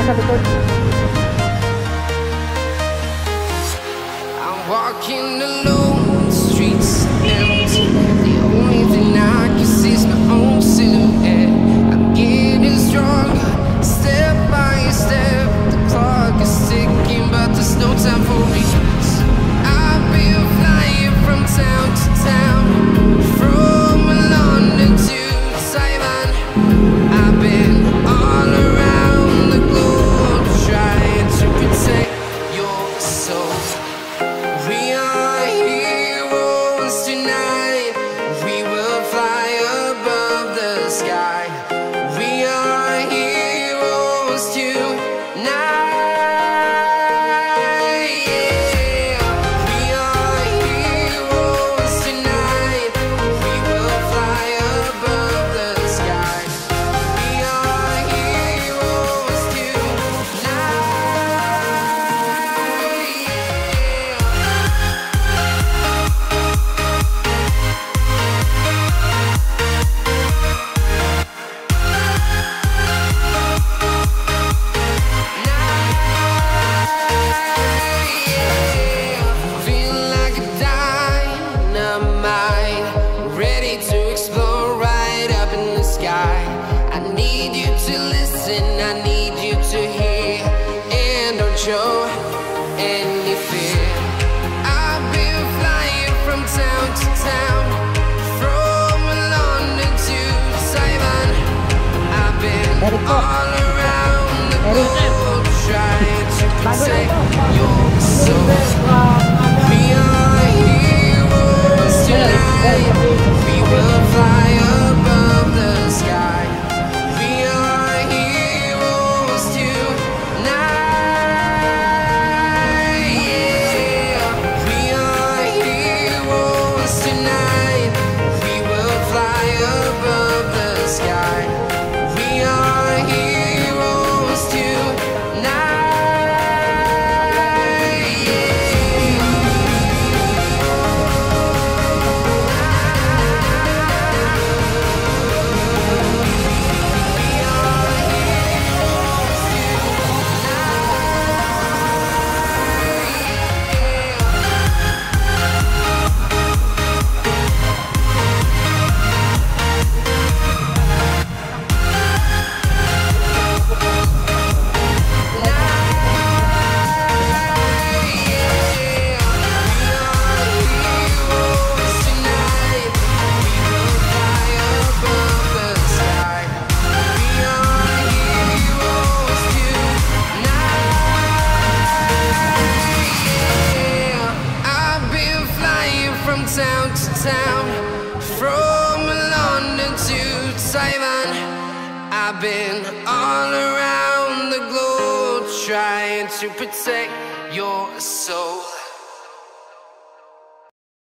nasa likod. I'm walking alone, the streets empty. The only thing I can see is my own silhouette. I'm getting stronger, step by step. The clock is ticking, but there's no time for me. I've been flying from town to town, from London to Taiwan. I've been all around the globe, trying to protect your soul. We are heroes tonight. We will fly above the sky. We are heroes tonight. I need you to listen, I need you to hear, and don't show any fear. I've been flying from town to town, from London to Taiwan. I've been all around the globe, trying to protect your soul. We are heroes tonight. We will fly above the sky. We are heroes tonight. Yeah. We are heroes tonight. We will fly above the sky. We are heroes tonight. From town to town, from London to Taiwan. I've been all around the globe, trying to protect your soul.